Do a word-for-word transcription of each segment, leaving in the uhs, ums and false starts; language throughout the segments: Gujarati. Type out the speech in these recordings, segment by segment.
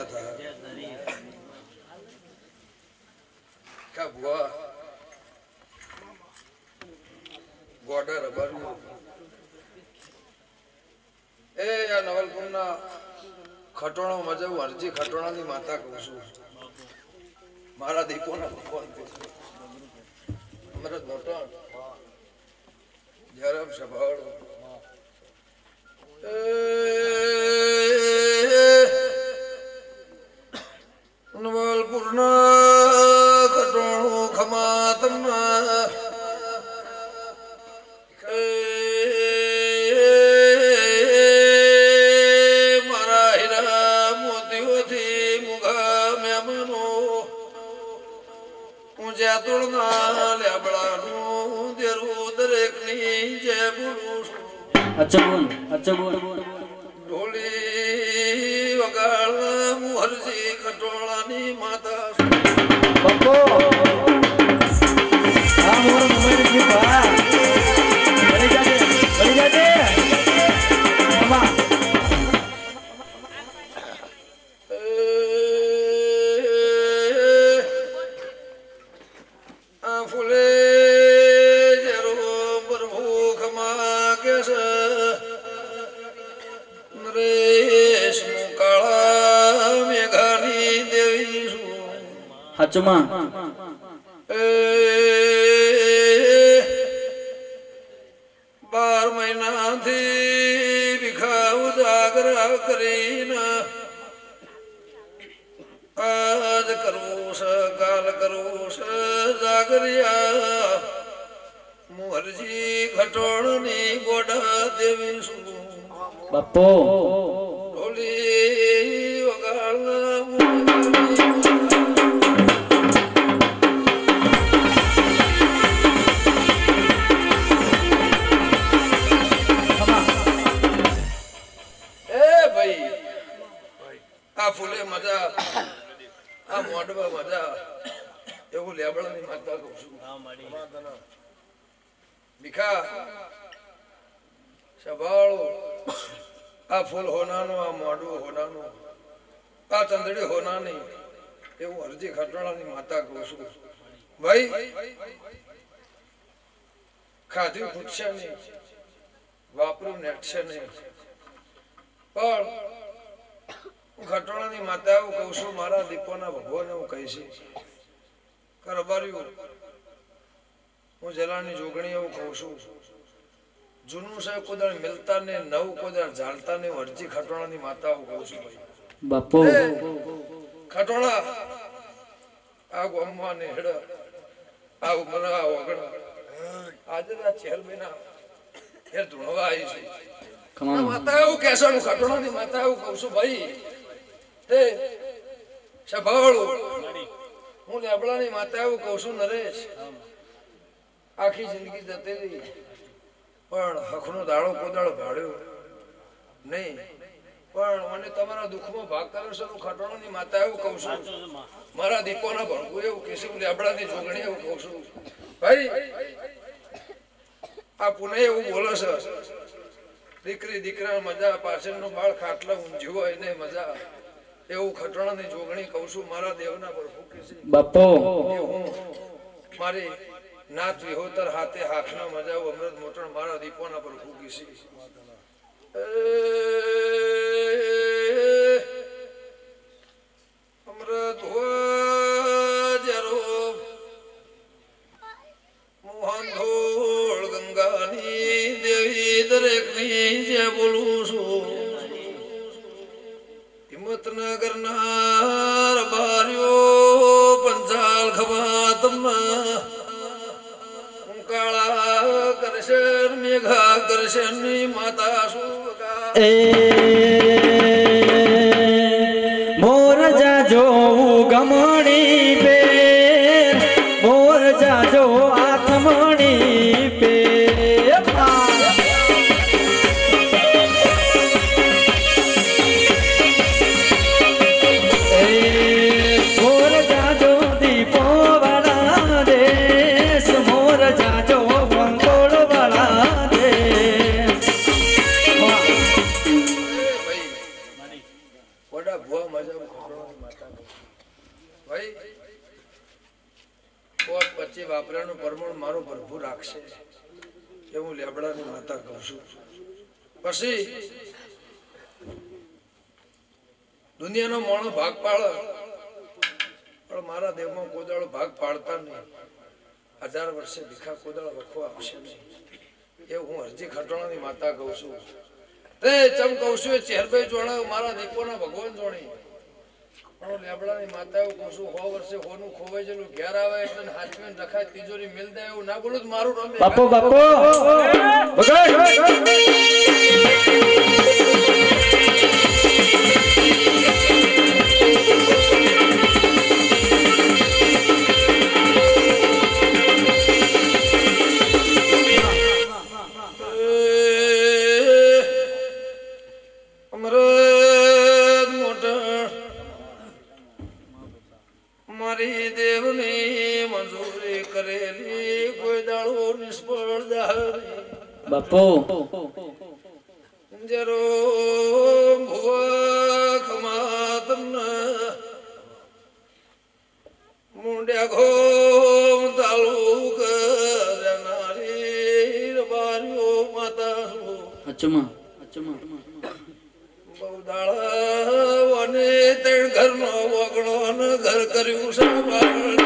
था क्या बुआ गोडर रबर ए या नवलपुर ना खटोणो मजा अरजी खटोणा ની માતા કહું છું મારા દીપોના ભગવાન અમરત મોટા જરમ સભાળ નવલપુરના ખટોણો ખમાતના अच्छा बोल अच्छा बोल ढोली वगाड़ा मुहर्जी खटोलानी माता बप्पो हां मोर मोबाइल की बा बड़ी जाते बड़ी जाते मामा आ फुले जरो प्रभु खमा के नरेश मुकाळा मेघानी देवी हाचो मां बार महीना थी विखा उजागरा करीना आज करो स काल करो स जागरिया मुहरजी खटोळनी गोडा देवी सु बप्पो ढोली वगाळा आ फूले मजा आ मोडवा मजा एवं लेबड़ानी माता कहूं છું ભીખા સભાળો આ ફૂલ હોનાનો આ મોડવું હોનાનો આ ચંદડી હોનાની એવું અરજી ખટોળાની માતા કહું છું ભાઈ ખાધું ખૂટશે નહીં વાપરું નેટશે નહીં પણ ખટોળાની માતા એવું કહું છું મારા દીપોના ભગવાન એવું કહી છે કરબાર્યું હું જલાની જોગણી એવું કહું છું જૂનું સાહેબ કોદાળ મિલતા ને નવ કોદાળ જાળતા ને અરજી ખટોળાની માતા એવું કહું છું બાપો ખટોળા આ ગોમમાં ને હેડ આ ઉમરા આ વગડા આજે આ ચેરમેના એ ધૂણવા આવી છે માતા એવું કહેશે હું ખટોળાની માતા એવું કહું છું ભાઈ તે સભાળો હું લેબડાની માતા એવું કહું છું નરેશ આખી જિંદગી જતેલી પણ હકનો દાડો કોદાળો ભાડ્યો નહીં પણ મને તમારા દુઃખમાં ભાગ કર્યો છે હું ખટોળાની માતા એવું કહું છું મારા દીપોના ભણકું એવું કહેશે હું લેબડાની જોગણી એવું કહું છું ભાઈ આ પુણે એવું બોલે છે દીકરી દીકરા મજા પાછળનો બાળ ખાટલા ઊંઝ્યો હોય ને મજા એવું ખટોળાની જોગણી કહું છું મારા દેવના પર ફૂકે છે બાપો મારી નાથ વિહોતર હાથે હાથના મજા અમૃત મોટણ મારા દીપોના પર ફૂકી છે અમૃત જરો મોહન ધોળ ગંગાની દેવી દરેકની જે બોલું છું હિંમતનગર ના બાર્યો પંચાલ ખબા તમના કાળા કરશન મેઘા કરશન ની માતા સુગા એ મોર જાજો ગમણી પે મોર જાજો આથમણી પે રાખશે એ હું લેબડાની માતા કહું છું. પછી દુનિયાનો મોણો ભાગ પાડે પણ મારા દેવમાં કોદાળો ભાગ પાડતા નહીં. હજાર વર્ષે ભીખા કોદાળો વખવા આવશે નહીં એ હું હરજી ખટોણાની માતા કહું છું. તે ચમ કહું છું એ ચેરભાઈ જોડે મારા દીપોના ભગવાન જોડે પણ લેબડાની માતા એવું કહું છું સો વર્ષે હોનું ખોવાઈ ગયેલું ઘેર આવે એટલે હાથમાં રખાય તિજોરી મિલ દે એવું ના બોલું મારું રમે બાપો બાપો મારી દેવની મંજૂરી કરેલી કોઈ દાડો નિષ્ફળ જાય બાપો જરો ભુવખ માતન મુંડ્યા ઘોમ તાલુક જનારી રબારીઓ માતા અચમા અચમા બહુદાળા અને ત્રણ ઘરનો વગણો ને ઘર કર્યું સાંભળ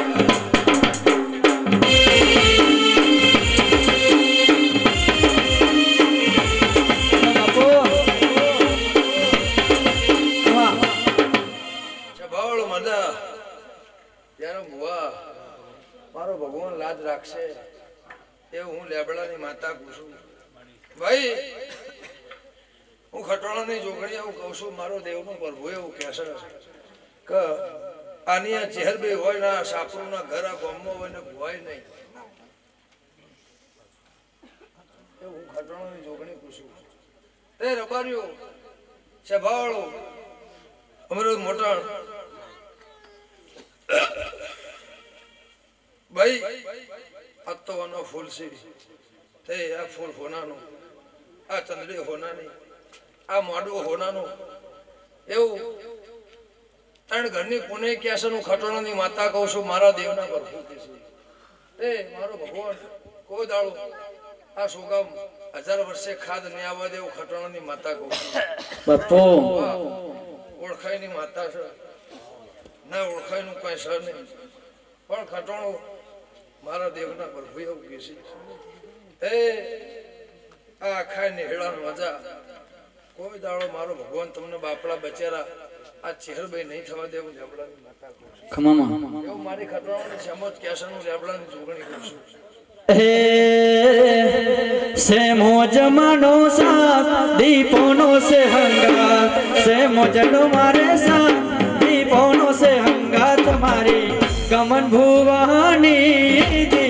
મજા ત્યારે મુવા મારો ભગવાન લાજ રાખશે એ હું લેબડાની માતા પૂછું. ભાઈ હું ખટોળાની જોગણી એવું કહું છું મારો દેવનો પ્રભુ એવું કહેશે કે આની આ ચહેરબી હોય ને સાપરુના ઘર આ ગામમાં હોય ને ભુવાય નહીં એ હું ખટોળાની જોગણી પૂછું. તે રબારીઓ સભાવાળો અમારો મોટા ભાઈ આ તો આનો ફૂલ છે તે આ ફૂલ હોનાનું આ ચંદડી હોનાની આ મોડું હોનાનું એવું ત્રણ ઘરની પુણે ક્યાસે હું ખટોણાની માતા કહું છું મારા દેવના પ્રભુ એ મારો ભગવાન કોઈ દાડો આ સુગામ હજાર વર્ષે ખાદ નહીં આવવા દે એવું ખટોણાની માતા કહું છું. બાપો ઓળખાઈની માતા છે ના ઓળખાઈનું કઈ સર નહીં પણ ખટોણું મારા દેવના પ્રભુ એવું કહે છે એ આ ખાઈ નિહેળાનો મજા કોઈ દાડો મારો ભગવાન તમને બાપડા બચેરા આ ચહેરભાઈ નહીં થવા દેવું લેબડાની માતા કહું છું. ખમામાં એવું મારી ખટોણાની સમજ કેસરનું લેબડાની જોગણી કરું છું. से मोजमानो साथ दीपोनो से हंगात से मोजनो मारे साथ दीपोनो से हंगात मारी कमन भुवानी